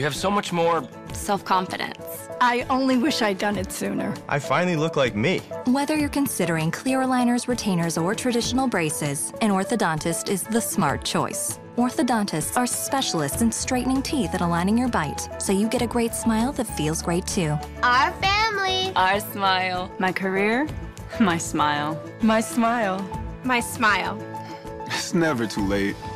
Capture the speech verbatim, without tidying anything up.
have so much more self-confidence. I only wish I'd done it sooner. I finally look like me. Whether you're considering clear aligners, retainers, or traditional braces, an orthodontist is the smart choice. Orthodontists are specialists in straightening teeth and aligning your bite, so you get a great smile that feels great too. Our family. Our smile. My career. My smile. My smile. My smile. It's never too late.